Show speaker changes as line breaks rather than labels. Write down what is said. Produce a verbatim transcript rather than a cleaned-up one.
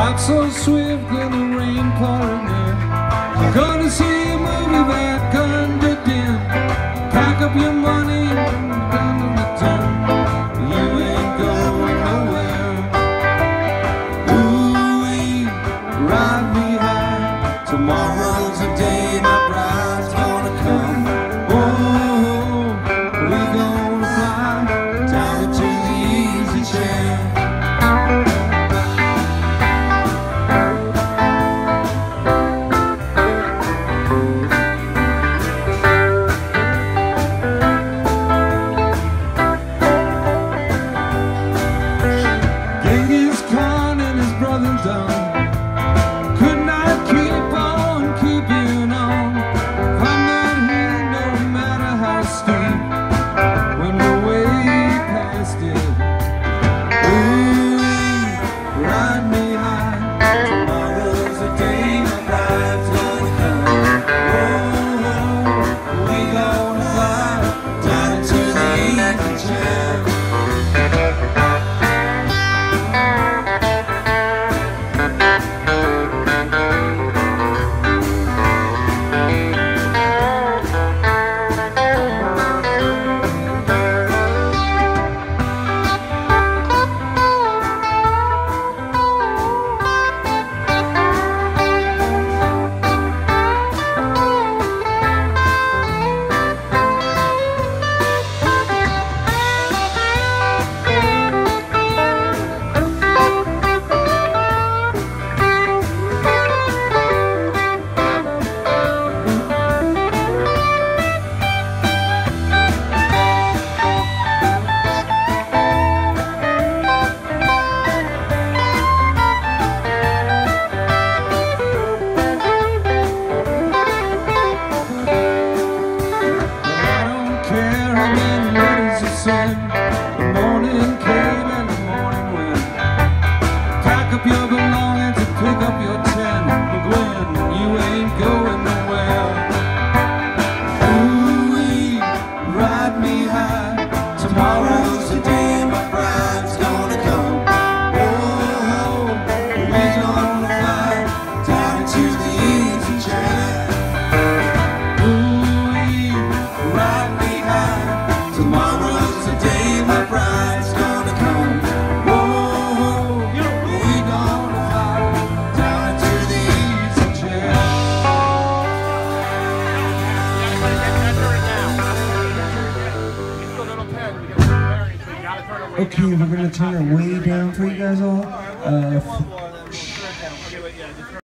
Not so swift in the rain pouring in. Gonna see a movie that condemned. Pack up your money and run to the town. You ain't going nowhere. Ooh, ride me high. Tomorrow's the day my bride's gonna come. Oh, we gonna fly down to the easy chair. Done. Could not keep on keeping on. I'm not here no matter how steep. When we're way past it, ooh, ride me high. Tomorrow's the day my bride's gonna come. Oh, we gonna fly down to the easy chair. The morning came and the morning went. Pack up your belongings and pick up your tent. But Gwen, you ain't going nowhere. Ooh, ride me high. Tomorrow's the day my bride's gonna come. Oh, we're gonna fly down to the easy chair. Ooh, ride me high. Tomorrow's the day my bride's gonna come. Whoa, we gonna fly down to the easy chair.
Okay, we're gonna turn it way down for you guys all. Uh,